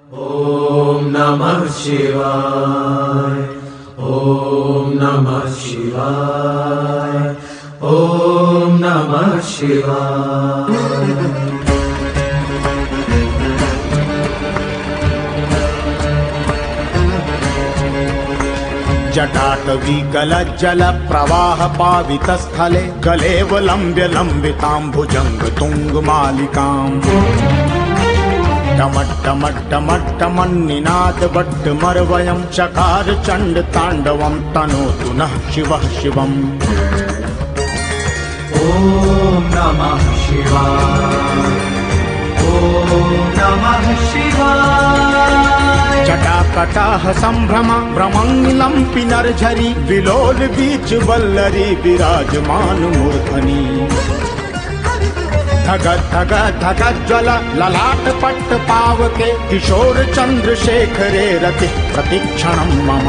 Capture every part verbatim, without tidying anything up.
ॐ नमः शिवाय। ॐ नमः शिवाय। ॐ नमः शिवाय। जटाटवी गलज्जल प्रवाह पावित स्थले गलेव लम्ब्य लम्बितां भुजंग तुंग मालिकाम् टमट्टमट्टमट्टमन्निनाद भट्टमर्वयं चकार चंड तांडवं तनोतु नः शिवः शिवम्। ॐ नमः शिवाय। ॐ नमः शिवाय। जटाकटाह संभ्रम भ्रमंगिलं पिनर्झरी विलोल बीच वल्लरी विराजमान मूर्धनि धग धग धग ज्वल ललाट पट्ट पावके किशोर चंद्रशेखरे रति प्रतिक्षणं मम।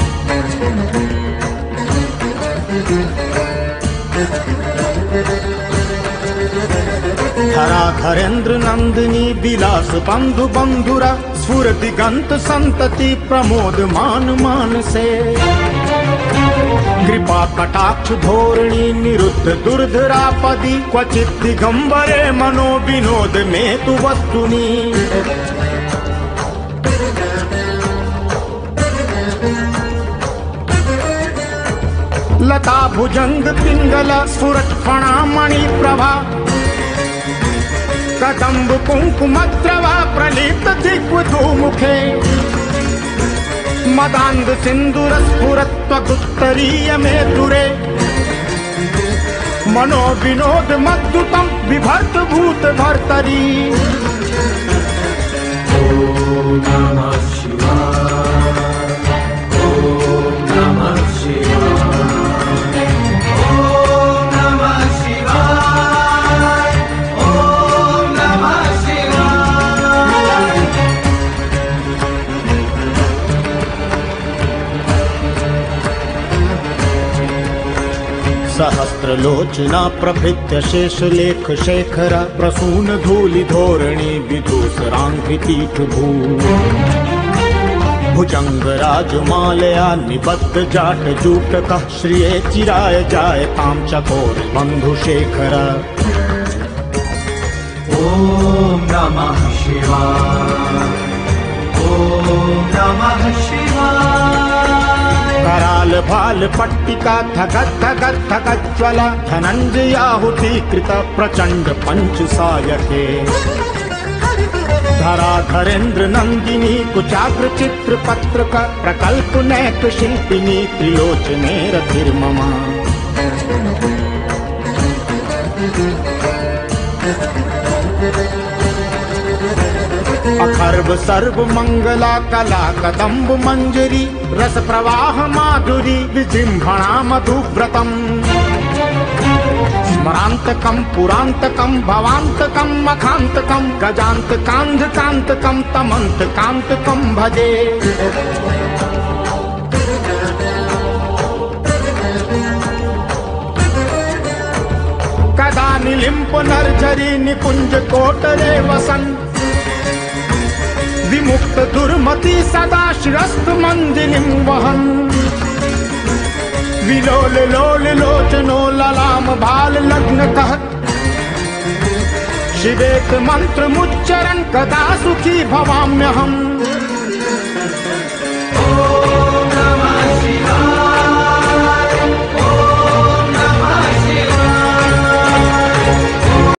धराधरेन्द्र नंदिनी विलास बंधु बंधुरा स्फुर दिगंत संतति प्रमोद मान मानसे कृपा कटाक्ष धोरणी निरुद्ध दुर्धरापदी क्वचित दिगंबरे मनो विनोद में तु वस्तुनि। लता भुजंग पिंगल स्फुरत फणा मणि प्रभा कदम्ब कुंकुमद्रवा प्रलिप्त दिग्वधू मुखे मदांध सिंदूर स्फुरत्वगुत्तरीय में दुरे मनो विनोद मद्दुतम विभर्त भूत भर्तरी। ॐ नमः शिवाय। ॐ नमः शिवाय। ॐ नमः शिवाय। ॐ नमः शिवाय। सहस्रलोचना प्रभृत्य शेष लेख शेखर प्रसून धूलि धोरणी विदूसरांघ्रि पीठ भू भुजंग राजमालया निबद्ध जाट जूटकः श्रिये चिराय जायतां चकोर बंधु शेखर। ॐ नमः शिवाय। ॐ नमः शिवाय। कराल भाल पट्टिका थगत थगत थगत ज्वला धनंजयाहुति कृत प्रचंड पंच सायके धराधरेन्द्र नंदिनी कुचाग्र चित्र पत्रक प्रकल्प नैक शिल्पिनी त्रिलोचने रतिर्ममा। अखर्व सर्व मंगला कला कदम्ब मंजरी रस प्रवाह माधुरी विजृंभणा मधुव्रतम् स्मरांतकं पुरांतकं भवांतकं मखांतकं गजांतकांधकांतकं तमंतकांतकं भजे। कदा निलिंप नर्झरी निकुंज कोटरे वसन विमुक्त दुर्मति सदा शिरस्त मंदिलिं वहन विलोल लोल लोचनो ललाम भाल लग्न कहत शिवेत मंत्र मुच्चरण कदा सुखी भवाम्यहम्। ॐ